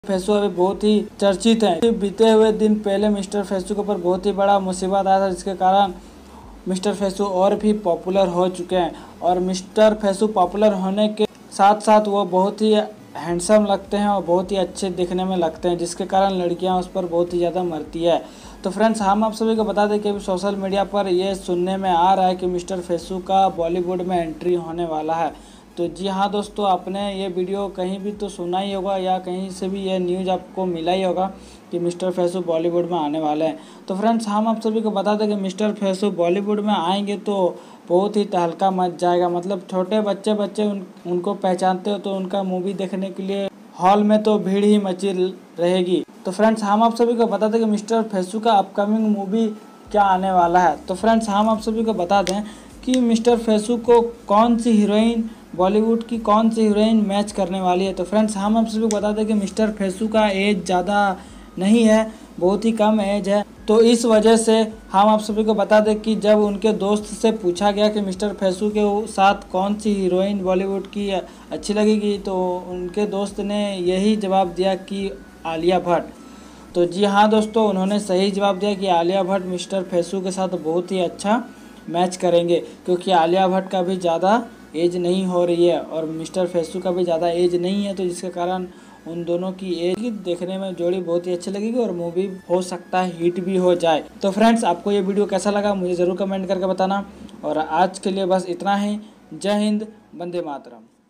फैसू अभी बहुत ही चर्चित हैं। बीते हुए दिन पहले मिस्टर फैसू के ऊपर बहुत ही बड़ा मुसीबत आया था, जिसके कारण मिस्टर फैसू और भी पॉपुलर हो चुके हैं। और मिस्टर फैसू पॉपुलर होने के साथ साथ वो बहुत ही हैंडसम लगते हैं और बहुत ही अच्छे दिखने में लगते हैं, जिसके कारण लड़कियां उस पर बहुत ही ज़्यादा मरती है। तो फ्रेंड्स, हम आप सभी को बता दें कि अभी सोशल मीडिया पर ये सुनने में आ रहा है कि मिस्टर फैसू का बॉलीवुड में एंट्री होने वाला है। तो जी हाँ दोस्तों, आपने ये वीडियो कहीं भी तो सुना ही होगा या कहीं से भी ये न्यूज़ आपको मिला ही होगा कि मिस्टर फैसू बॉलीवुड में आने वाले हैं। तो फ्रेंड्स, हम आप सभी को बता दें कि मिस्टर फैसू बॉलीवुड में आएंगे तो बहुत ही तहलका मच जाएगा। मतलब छोटे बच्चे उनको पहचानते हो तो उनका मूवी देखने के लिए हॉल में तो भीड़ ही मची रहेगी। तो फ्रेंड्स, हम आप सभी को बता दें कि मिस्टर फैसू का अपकमिंग मूवी क्या आने वाला है। तो फ्रेंड्स, हम आप सभी को बता दें कि मिस्टर फैसू को कौन सी हीरोइन, बॉलीवुड की कौन सी हीरोइन मैच करने वाली है। तो फ्रेंड्स, हम आप सभी को बता दें कि मिस्टर फैसू का एज ज़्यादा नहीं है, बहुत ही कम एज है। तो इस वजह से हम आप सभी को बता दें कि जब उनके दोस्त से पूछा गया कि मिस्टर फैसू के साथ कौन सी हीरोइन बॉलीवुड की अच्छी लगेगी, तो उनके दोस्त ने यही जवाब दिया कि आलिया भट्ट। तो जी हाँ दोस्तों, उन्होंने सही जवाब दिया कि आलिया भट्ट मिस्टर फैसू के साथ बहुत ही अच्छा मैच करेंगे, क्योंकि आलिया भट्ट का भी ज़्यादा एज नहीं हो रही है और मिस्टर फैसू का भी ज़्यादा एज नहीं है। तो जिसके कारण उन दोनों की एज देखने में जोड़ी बहुत ही अच्छी लगेगी और मूवी हो सकता है हिट भी हो जाए। तो फ्रेंड्स, आपको ये वीडियो कैसा लगा मुझे ज़रूर कमेंट करके बताना। और आज के लिए बस इतना ही। जय हिंद, वंदे मातरम।